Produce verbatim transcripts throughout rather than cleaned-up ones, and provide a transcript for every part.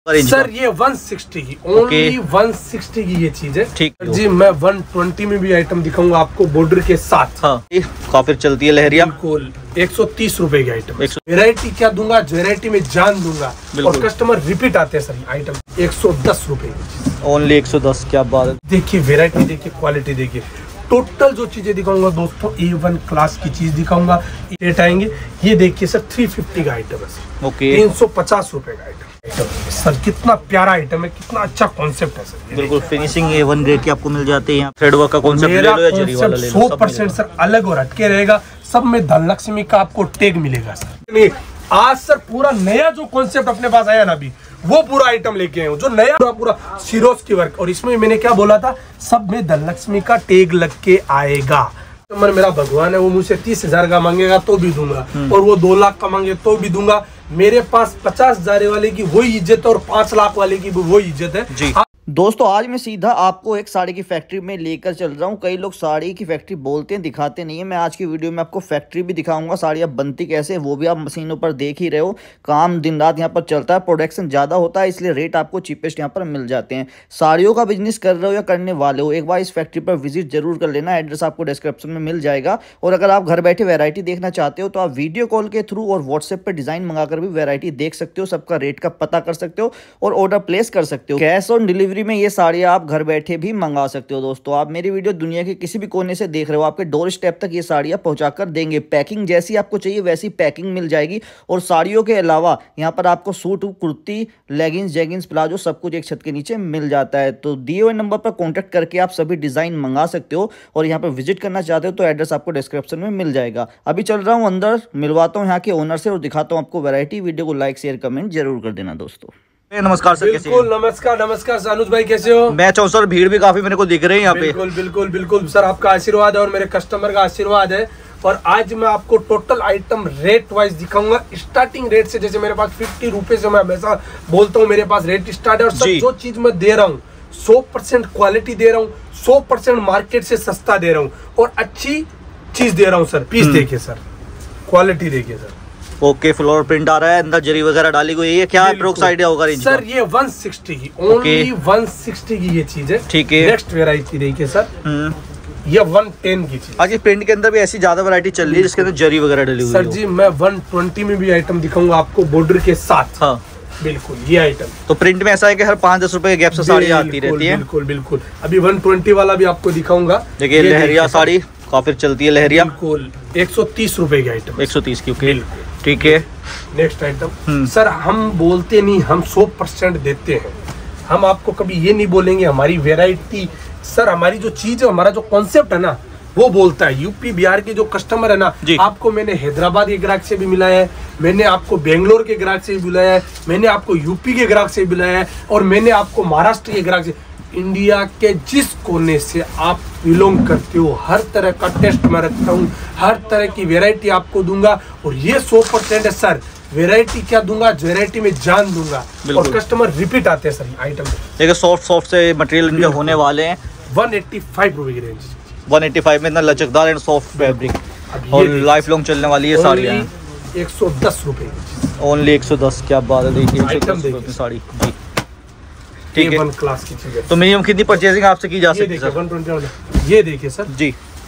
Sir ये one sixty की, only one sixty की ये चीज है। ठीक जी, मैं वन ट्वेंटी में भी आइटम दिखाऊंगा आपको बॉर्डर के साथ। हाँ, काफी चलती है लहरिया। बिल्कुल एक सौ तीस रुपए की आइटम। वेरायटी क्या दूंगा, वेरायटी में जान दूंगा और कस्टमर रिपीट आते हैं। सर ये आइटम एक सौ दस रुपए की, ओनली एक सौ दस। क्या बात है। देखिए वेरायटी देखिए, क्वालिटी देखिए। टोटल जो चीजें दिखाऊंगा दोस्तों ए वन क्लास की चीज दिखाऊंगा। रेट आएंगे ये देखिए सर, तीन सौ पचास का आइटम है सर। ओके, तीन सौ पचास रुपए का आइटम सर। कितना प्यारा आइटम है, कितना अच्छा कॉन्सेप्ट है सर। बिल्कुल फिनिशिंग ए वन ग्रेड की आपको मिल जाती है। थ्रेड वर्क का कॉन्सेप्ट ले लो या जरी वाला ले लो, सौ परसेंट सर अलग और हटके रहेगा। सब में धनलक्ष्मी का आपको टैग मिलेगा सर। आज सर पूरा नया जो कॉन्सेप्ट अपने पास आया ना, अभी वो पूरा आइटम लेके आए हूँ, जो नया पूरा पूरा सिरोज की वर्क। और इसमें मैंने क्या बोला था, सब में धनलक्ष्मी का टैग लग के आएगा। तो मेरा भगवान है, वो मुझसे तीस हजार का मांगेगा तो भी दूंगा, और वो दो लाख का मांगे तो भी दूंगा। मेरे पास पचास हजार वाले की वही इज्जत है और पांच लाख वाले की वही इज्जत है जी। दोस्तों आज मैं सीधा आपको एक साड़ी की फैक्ट्री में लेकर चल रहा हूँ। कई लोग साड़ी की फैक्ट्री बोलते हैं, दिखाते नहीं है। मैं आज की वीडियो में आपको फैक्ट्री भी दिखाऊंगा, साड़ियाँ बनती कैसे वो भी आप मशीनों पर देख ही रहे हो। काम दिन रात यहाँ पर चलता है, प्रोडक्शन ज़्यादा होता है, इसलिए रेट आपको चीपेस्ट यहाँ पर मिल जाते हैं। साड़ियों का बिजनेस कर रहे हो या करने वाले हो, एक बार इस फैक्ट्री पर विजिट जरूर कर लेना। एड्रेस आपको डिस्क्रिप्शन में मिल जाएगा। और अगर आप घर बैठे वेरायटी देखना चाहते हो तो आप वीडियो कॉल के थ्रू और व्हाट्सएप पर डिज़ाइन मंगाकर भी वेरायटी देख सकते हो, सबका रेट का पता कर सकते हो और ऑर्डर प्लेस कर सकते हो। कैश ऑन डिलीवरी में ये साड़ियाँ आप घर बैठे भी मंगा सकते हो। दोस्तों आप मेरी वीडियो दुनिया के किसी भी कोने से देख रहे हो, आपके डोर स्टेप तक ये साड़ियाँ पहुंचाकर देंगे। पैकिंग जैसी आपको चाहिए वैसी पैकिंग मिल जाएगी। और साड़ियों के अलावा यहाँ पर आपको suit, kurti, leggings, jeggings, palazzo सब कुछ एक छत के नीचे मिल जाता है। तो दिए हुए नंबर पर कॉन्टैक्ट करके आप सभी डिजाइन मंगा सकते हो। और यहाँ पर विजिट करना चाहते हो तो एड्रेस आपको डिस्क्रिप्शन में मिल जाएगा। अभी चल रहा हूँ अंदर, मिलवाता हूँ यहाँ के ओनर से और दिखाता हूँ आपको वैरायटी। वीडियो को लाइक शेयर कमेंट जरूर कर देना दोस्तों। नमस्कार सर, कैसे बिल्कुल नमस्कार नमस्कार अनुज भाई, कैसे हो? मैं चाहूँ सर, भीड़ भी काफी मेरे को दिख रही है यहाँ पे। बिल्कुल बिल्कुल बिल्कुल सर, आपका आशीर्वाद है और मेरे कस्टमर का आशीर्वाद है। और आज मैं आपको टोटल आइटम रेट वाइज दिखाऊंगा, स्टार्टिंग रेट से। जैसे मेरे पास फिफ्टी रुपए से मैं हमेशा बोलता हूँ मेरे पास रेट स्टार्ट है। और सर जो चीज मैं दे रहा हूँ सौ परसेंट क्वालिटी दे रहा हूँ, सौ परसेंट मार्केट से सस्ता दे रहा हूँ और अच्छी चीज दे रहा हूँ सर। पीस देखिए सर, क्वालिटी देखिए सर। ओके, फ्लोर प्रिंट आ रहा है, अंदर जरी वगैरह डाली गई है। क्या अप्रोक्स आइडिया होगा रेंज सर? ये वन सिक्सटी की, ओनली वन सिक्सटी की ये चीज है। ठीक है, नेक्स्ट वेरायटी देखिए सर, ये वन टेन की चीज। आज प्रिंट के अंदर भी ऐसी ज्यादा वैरायटी चल रही है जिसके अंदर जरी वगैरह डली हुई है। सर जी मैं वन ट्वेंटी में भी आइटम दिखाऊंगा आपको बॉर्डर के साथ। हाँ बिल्कुल, ये आइटम तो प्रिंट में ऐसा है कि हर पाँच दस रुपए के गैप से साड़ी आती रहती है। बिल्कुल बिल्कुल, अभी वन ट्वेंटी वाला भी आपको दिखाऊंगा। देखिए लहरिया साड़ी काफी चलती है, लहरिया। बिल्कुल एक सौ तीस रुपए की आइटम, एक सौ तीस की। ओके ठीक है, नेक्स्ट आइटम। सर हम बोलते नहीं, हम सौ परसेंट देते हैं। हम आपको कभी ये नहीं बोलेंगे हमारी वेराइटी। सर हमारी जो चीज है, हमारा जो कॉन्सेप्ट है ना, वो बोलता है। यूपी बिहार के जो कस्टमर है ना, आपको मैंने हैदराबाद के ग्राहक से भी मिलाया है, मैंने आपको बेंगलोर के ग्राहक से भी बुलाया है, मैंने आपको यूपी के ग्राहक से भी बुलाया है, और मैंने आपको महाराष्ट्र के ग्राहक से। इंडिया के जिस कोने से आप बिलोंग करते हो, हर तरह का टेस्ट मैं रखता हूँ, हर तरह की वेरायटी आपको दूंगा। और ये सौ परसेंट है सर। वेरायटी क्या दूंगा, वेरायटी में जान दूंगा और कस्टमर रिपीट आते हैं सर। आइटम देखिए सॉफ्ट सॉफ्ट से मटेरियल इनके होने वाले हैं। वन एट्टी फाइव रुपए की रेंज, वन एट्टी फाइव में इतना लचकदार एंड सॉफ्ट फैब्रिक और लाइफ लॉन्ग चलने वाली है साड़ियाँ। एक सौ दस रुपए, ओनली एक सौ दस। क्या बात है, देखिए साड़ी जी। ठीक है, वन क्लास की चीज है। तो मिनिमम कितनी परचेजिंग आपसे की जा सकती है सर? वन ट्वेंटी वाला ये देखिए सर जी,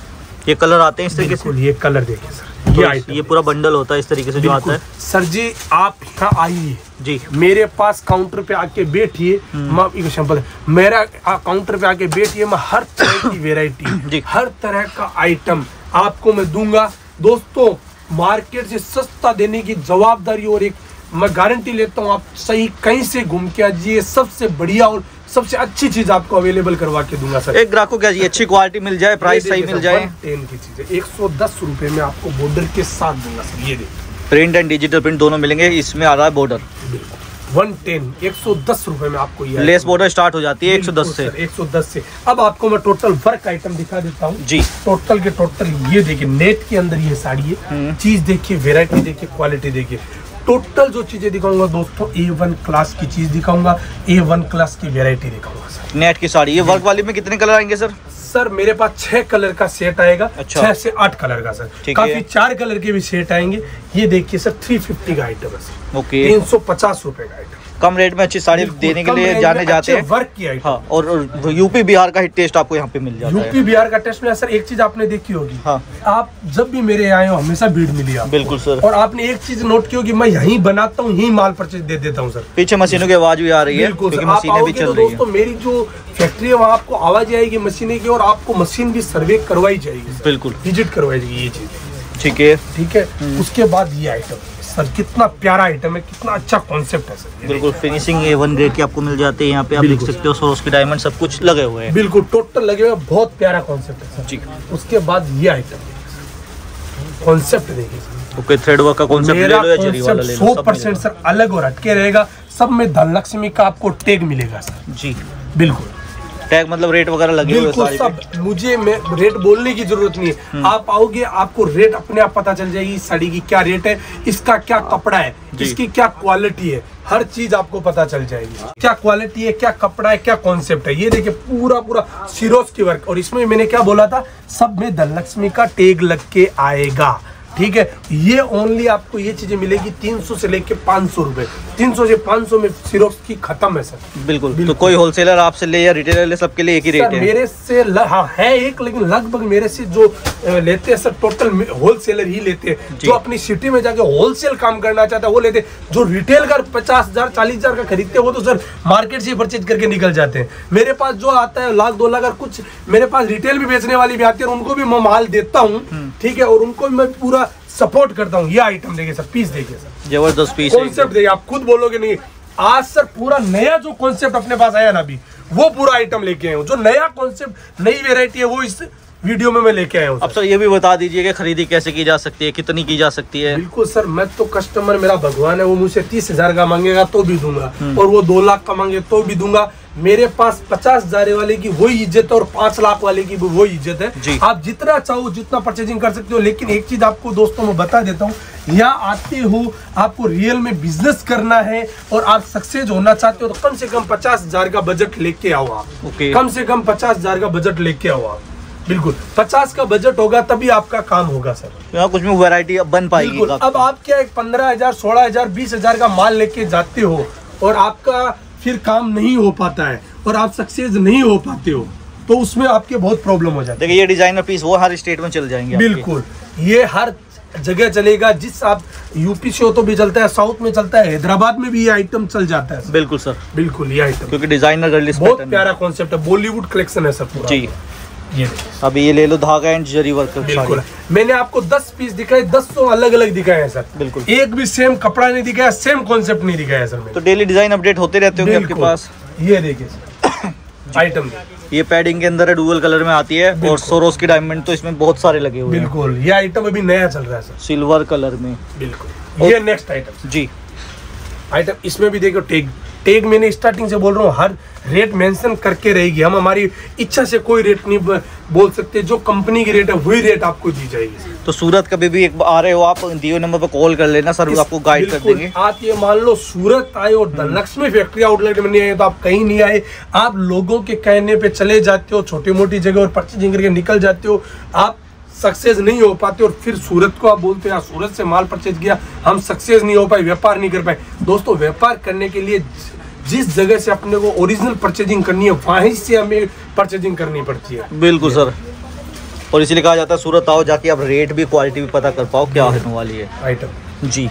ये कलर आते हैं इस तरीके से। ये कलर देखिए सर, ये आइटम, ये पूरा बंडल होता है इस तरीके से जो आता है। सर जी आप यहाँ आइए जी, मेरे पास काउंटर पे आके बैठिए। मेरा काउंटर पे आके बैठिए, मैं हर तरह की वेरायटी, हर तरह का आइटम आपको मैं दूंगा। दोस्तों मार्केट से सस्ता देने की जवाबदारी और एक मैं गारंटी लेता हूँ, आप सही कहीं से घूम के आइए, सबसे बढ़िया और सबसे अच्छी चीज आपको अवेलेबल करवा के दूंगा सर। एक ग्राहक को क्या चाहिए, अच्छी क्वालिटी मिल जाए, प्राइस सही मिल जाए। टेन की चीज है, एक सौ दस रुपए में आपको बॉर्डर के साथ दूंगा सर। ये देखिए प्रिंट एंड डिजिटल प्रिंट दोनों मिलेंगे, इसमें आ रहा है बॉर्डर। वन टेन, एक सौ दस रुपए में आपको ये लेस बॉर्डर स्टार्ट हो जाती है एक सौ दस से। एक सौ दस से। अब आपको मैं टोटल वर्क आइटम दिखा देता हूँ जी। टोटल के टोटल ये देखिए, नेट के अंदर ये साड़ी है। चीज देखिए, वेरायटी देखिए, क्वालिटी देखिए। टोटल जो चीजें दिखाऊंगा दोस्तों, ए वन क्लास की चीज दिखाऊंगा, ए वन क्लास की वेरायटी दिखाऊंगा सर। नेट की साड़ी, ये वर्क वाली में कितने कलर आएंगे सर? सर मेरे पास छह कलर का सेट आएगा। अच्छा। छह से आठ कलर का सर, काफी चार कलर के भी सेट आएंगे। ये देखिए सर, थ्री फिफ्टी का आइटम है सर। ओके, तीन सौ पचास रुपए का आइटम। कम रेट में अच्छी साड़ी देने के लिए जाने जाते हैं, वर्क की आइटम। हाँ, और यूपी बिहार का ही टेस्ट आपको यहाँ पे मिल जाता है। यूपी बिहार का टेस्ट में सर एक चीज आपने देखी होगी, हाँ, आप जब भी मेरे आए हो हमेशा भीड़ मिली आपको। बिल्कुल सर। और आपने एक चीज नोट की होगी, मैं यहीं बनाता हूँ, यहीं माल परचेज दे देता हूँ सर। पीछे मशीनों की आवाज भी आ रही है क्योंकि मशीनें भी चल रही है। दोस्तों मेरी जो फैक्ट्री है वहाँ आपको आवाज आएगी मशीनें की, और आपको मशीन भी सर्वे करवाई जाएगी, बिल्कुल विजिट करवाई जाएगी, ये चीज ठीक है। ठीक है, उसके बाद ये आइटम सर कितना प्यारा आइटम है, कितना अच्छा कॉन्सेप्ट है सर। बिल्कुल फिनिशिंग ए वन ग्रेड की आपको मिल जाती है यहाँ पे, आप देख सकते हो स्वरोस्की डायमंड सब कुछ लगे हुए हैं, बिल्कुल टोटल लगे हुए, बहुत प्यारा कॉन्सेप्ट है सर जी। उसके बाद ये आइटम कॉन्सेप्ट देखिए सर, ओके, थ्रेड वर्क का कॉन्सेप्ट ले लो या जरी वाला ले लो, सौ परसेंट सर अलग और हटके रहेगा। सब में धनलक्ष्मी का आपको टैग मिलेगा सर जी, बिल्कुल टैग मतलब रेट वगैरह लगे हुए बिल्कुल सब। मुझे में रेट बोलने की जरूरत नहीं है, आप आओगे आपको रेट अपने आप पता चल जाएगी, साड़ी की क्या रेट है, इसका क्या कपड़ा है, इसकी क्या क्वालिटी है, हर चीज आपको पता चल जाएगी, क्या क्वालिटी है, क्या कपड़ा है, क्या कॉन्सेप्ट है। ये देखिए पूरा पूरा सिरोस्की वर्क, और इसमें मैंने क्या बोला था, सब में धनलक्ष्मी का टैग लग के आएगा, ठीक है। ये ओनली आपको ये चीजें मिलेगी तीन सौ से लेके पाँच सौ रुपए, तीन सौ से पाँच सौ में सिरोस्की खत्म है सर। बिल्कुल, बिल्कुल। तो कोई होलसेलर आपसे ले या रिटेलर ले, सबके लिए एक ही रेट है? मेरे से ल, हाँ है एक, लेकिन लगभग मेरे से जो लेते हैं सर टोटल होलसेलर ही लेते हैं, जो अपनी सिटी में जाके होलसेल काम करना चाहता है वो लेते हैं। जो रिटेल का पचास हजार चालीस हजार का खरीदते हैं वो तो सर मार्केट से परचेज करके निकल जाते हैं। मेरे पास जो आता है लाख दो लाख, और कुछ मेरे पास रिटेल भी बेचने वाली भी आती है, उनको भी मैं माल देता हूँ, ठीक है, और उनको भी मैं पूरा सपोर्ट करता हूँ। ये आइटम देखिए सर, पीस देखिए सर, जबरदस्त पीस, कॉन्सेप्ट देखिए, आप खुद बोलोगे नहीं आज सर पूरा नया जो कॉन्सेप्ट अपने पास आया ना अभी, वो पूरा आइटम लेके आए हूँ। जो नया कॉन्सेप्ट नई वेरायटी है वो इस वीडियो में मैं लेके आया हूँ। अब सर ये भी बता दीजिए कि खरीदी कैसे की जा सकती है, कितनी की जा सकती है? बिल्कुल सर, मैं तो कस्टमर मेरा भगवान है, वो मुझसे तीस हजार का मांगेगा तो भी दूंगा, और वो दो लाख का मांगे तो भी दूंगा। मेरे पास पचास हजार वाले की वही इज्जत है और पांच लाख वाले की भी वही इज्जत है। आप जितना चाहो जितना परचेजिंग कर सकते हो, लेकिन एक चीज आपको दोस्तों मैं बता देता हूँ, यहाँ आते हो आपको रियल में बिजनेस करना है और आप सक्सेस होना चाहते हो तो कम से कम पचास हजार का बजट लेके आओ आप। okay. कम से कम पचास हजार का बजट लेके आओ आप, बिल्कुल पचास का बजट होगा तभी आपका काम होगा सर। यहाँ कुछ भी वैरायटी अब बन पाएगी। अब आप क्या एक पंद्रह हजार सोलह हजार बीस हजार का माल लेके जाते हो और आपका फिर काम नहीं हो पाता है और आप सक्सेस नहीं हो पाते हो, तो उसमें आपके बहुत प्रॉब्लम हो जाती है। देखिए ये डिजाइनर पीस वो हर स्टेट में चल जाएंगे, बिल्कुल ये हर जगह चलेगा। जिस आप यूपी से हो तो भी चलता है, साउथ में चलता है, हैदराबाद में भी ये आइटम चल जाता है। बिल्कुल सर, बिल्कुल ये आइटम क्योंकि डिजाइनर गर्लिश बहुत प्यारा कॉन्सेप्ट है, बॉलीवुड कलेक्शन है सर पूरा जी। ये अभी ये ले लो धागा एंड जरी वर्क। बिल्कुल मैंने आपको दस पीस दिखाए, दस सौ अलग अलग दिखाए हैं सर। बिल्कुल एक भी सेम कपड़ा नहीं दिखाया, सेम कॉन्सेप्ट नहीं दिखाया सर। तो डेली डिजाइन अपडेट होते रहते होंगे आपके पास। ये देखिए सर आइटम, ये पैडिंग के अंदर है, डुअल कलर में आती है और स्वरोस्की डायमंड तो इसमें बहुत सारे लगे हुए हैं। बिल्कुल ये आइटम अभी नया चल रहा है सर, सिल्वर कलर में। बिल्कुल ये नेक्स्ट आइटम जी। आइटम इसमें भी देखो टैग, टैग मैंने स्टार्टिंग से बोल रहा हूँ हर रेट मेंशन करके रहेगी। हम हमारी इच्छा से कोई रेट नहीं बोल सकते, जो कंपनी की रेट है वही रेट आपको दी जाएगी। तो सूरत कभी भी एक आ रहे हो आप, दिए नंबर पर कॉल कर लेना सर, आपको गाइड कर देंगे। आप ये मान लो सूरत आए और धनलक्ष्मी फैक्ट्री आउटलेट में नहीं आए तो आप कहीं नहीं आए, आप लोगों के कहने पे चले जाते हो, छोटी मोटी जगह और परचेजिंग करके निकल जाते हो, आप सक्सेस नहीं हो पाते और फिर सूरत को आप बोलते हैं सूरत से माल परचेज किया हम सक्सेस नहीं हो पाए, व्यापार नहीं कर पाए। दोस्तों व्यापार करने के लिए जिस जगह से अपने को ओरिजिनल परचेजिंग करनी है वहीं से हमें परचेजिंग करनी पड़ती है। बिल्कुल सर, और इसीलिए कहा जाता है सूरत आओ, जाके आप रेट भी क्वालिटी भी पता कर पाओ क्या होने वाली है आइटम जी।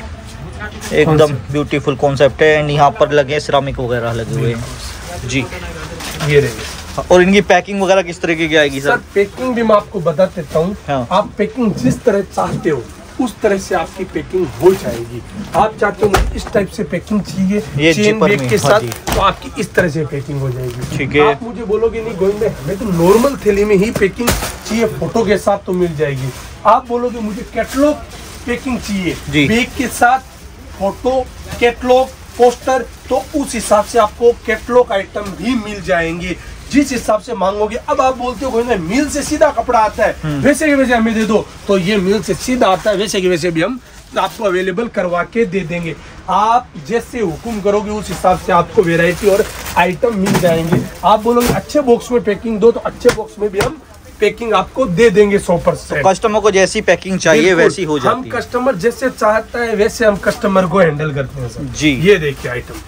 एकदम ब्यूटीफुल कॉन्सेप्ट है एंड यहाँ पर लगे सिरामिक वगैरह लगे हुए हैं जी। ये रही और इनकी पैकिंग वगैरह किस तरीके की आएगी सर? सर पैकिंग भी मैं आपको बता देता हूँ। हाँ। आप पैकिंग जिस तरह चाहते हो उस तरह से आपकी पैकिंग हो जाएगी। आप चाहते हो इस टाइप से पैकिंग चाहिए चेन बैग के साथ, तो आपकी इस तरह से पैकिंग हो जाएगी। ठीक है। आप मुझे बोलोगे नहीं गोविंद हमें तो नॉर्मल थैली में ही पैकिंग चाहिए, फोटो के साथ तो मिल जाएगी। आप बोलोगे मुझे कैटलॉग पैकिंग चाहिए बैग के साथ, फोटो कैटलॉग पोस्टर, तो उस हिसाब से आपको कैटलॉग आइटम भी मिल जाएंगे जिस हिसाब से मांगोगे। अब आप बोलते हो मिल से सीधा कपड़ा आता है, वैसे के वैसे हमें दे दो, तो ये मिल से सीधा आता है, वैसे के वैसे भी हम आपको अवेलेबल करवा के दे देंगे। आप जैसे हुक्म करोगे उस हिसाब से आपको वैरायटी और आइटम मिल जाएंगे। आप बोलोगे अच्छे बॉक्स में पैकिंग दो, तो अच्छे बॉक्स में भी हम पैकिंग आपको दे देंगे सौ परसेंट। कस्टमर को जैसी पैकिंग चाहिए वैसी हो जाती है। हम कस्टमर जैसे चाहता है वैसे हम कस्टमर को हैंडल करते हैं सर जी। ये देखिए आइटम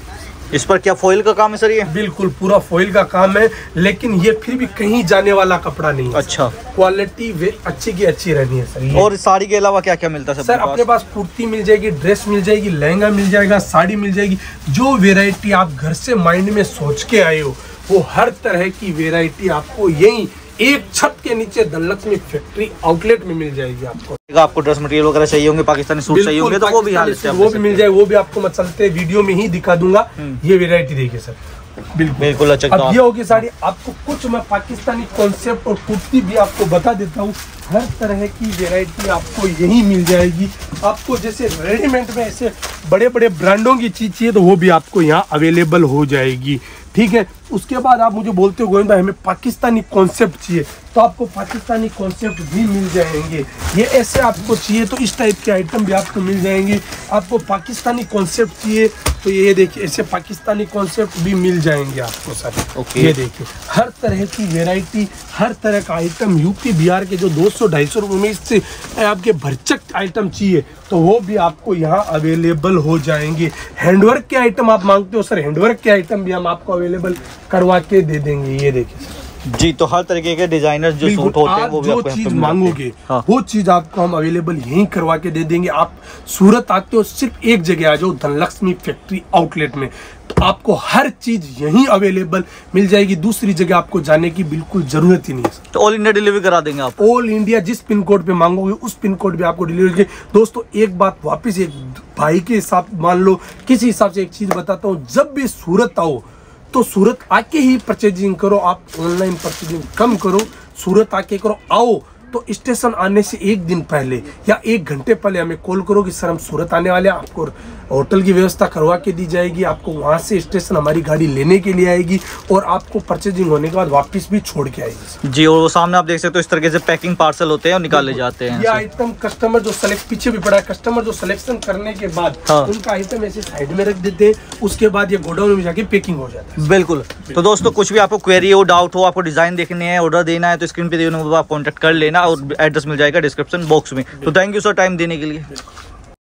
इस पर क्या फॉइल का काम है सर ये? बिल्कुल पूरा फॉइल का काम है, लेकिन ये फिर भी कहीं जाने वाला कपड़ा नहीं है। अच्छा, क्वालिटी अच्छी की अच्छी रहनी है सर। और साड़ी के अलावा क्या क्या मिलता है सर? अपने पास कुर्ती मिल जाएगी, ड्रेस मिल जाएगी, लहंगा मिल जाएगा, साड़ी मिल जाएगी। जो वेराइटी आप घर से माइंड में सोच के आए हो वो हर तरह की वेराइटी आपको यही एक छत के नीचे धनलक्ष्मी फैक्ट्री आउटलेट में मिल जाएगी। आपको आपको ड्रेस मटेरियल वगैरह चाहिए होंगे, पाकिस्तानी सूट चाहिए होंगे तो वो भी वो भी मिल जाए, वो भी आपको मैं चलते वीडियो में ही दिखा दूंगा। ये वेराइटी देखिए सर, बिल्कुल बिल्कुल अच्छा। अब ये होगी साड़ी, आपको कुछ मैं पाकिस्तानी कॉन्सेप्ट और कुर्ती भी आपको बता देता हूँ। हर तरह की वेराइटी आपको यही मिल जाएगी। आपको जैसे रेडीमेड में ऐसे बड़े बड़े ब्रांडों की चीज चाहिए तो वो भी आपको यहाँ अवेलेबल हो जाएगी, ठीक है। उसके बाद आप मुझे बोलते हो गोविंद भाई हमें पाकिस्तानी कॉन्सेप्ट चाहिए, तो आपको पाकिस्तानी कॉन्सेप्ट भी मिल जाएंगे। ये ऐसे आपको चाहिए तो इस टाइप के आइटम भी आपको मिल जाएंगे। आपको पाकिस्तानी कॉन्सेप्ट चाहिए तो ये देखिए ऐसे पाकिस्तानी कॉन्सेप्ट भी मिल जाएंगे आपको सर। okay. ये देखिए हर तरह की वेराइटी, हर तरह का आइटम यूपी बिहार के जो दो सौ ढाई सौ रुपये में इससे आपके भरचक आइटम चाहिए तो वो भी आपको यहाँ अवेलेबल हो जाएंगे। हैंडवर्क के आइटम आप मांगते हो सर, हैंडवर्क के आइटम भी हम आपको अवेलेबल करवा के दे देंगे। ये देखिए जी, तो हर तरीके के डिजाइनर जो सूट होते हैं वो भी जो आपको चीज मांगोगे हाँ। वो चीज आपको हम अवेलेबल यहीं करवा के दे देंगे। आप सूरत आते हो सिर्फ एक जगह आ जाओ, धनलक्ष्मी फैक्ट्री आउटलेट में, तो आपको हर चीज यहीं अवेलेबल मिल जाएगी। दूसरी जगह आपको जाने की बिल्कुल जरूरत ही नहीं है। तो ऑल इंडिया डिलीवरी करा देंगे आप? ऑल इंडिया जिस पिन कोड पे मांगोगे उस पिन कोड पे आपको डिलीवरी। दोस्तों एक बात वापिस एक भाई के हिसाब मान लो, किसी हिसाब से एक चीज बताता हूँ, जब भी सूरत आओ तो सूरत आके ही परचेजिंग करो। आप ऑनलाइन परचेजिंग कम करो, सूरत आके करो। आओ तो स्टेशन आने से एक दिन पहले या एक घंटे पहले हमें कॉल करो कि सर हम सूरत आने वाले हैं, आपको होटल की व्यवस्था करवा के दी जाएगी। आपको वहां से स्टेशन हमारी गाड़ी लेने के लिए आएगी और आपको परचेजिंग होने के बाद वापस भी छोड़ के आएगी जी। और वो सामने आप देख सकते हो इस तरीके से पैकिंग पार्सल होते हैं और निकाले जाते हैं। ये आइटम कस्टमर जो सेलेक्ट पीछे भी पड़ा है, कस्टमर जो सिलेक्शन करने के बाद हाँ। उनका आइटम ऐसे साइड में रख देते हैं, उसके बाद ये गोडाउन में जाके पैकिंग हो जाता है। बिल्कुल। तो दोस्तों कुछ भी आपको क्वेरी हो, डाउट हो, आपको डिजाइन देखने है, ऑर्डर देना है तो स्क्रीन पे आप कॉन्टेक्ट कर लेना और एड्रेस मिल जाएगा डिस्क्रिप्शन बॉक्स में। तो थैंक यू सर टाइम देने के लिए।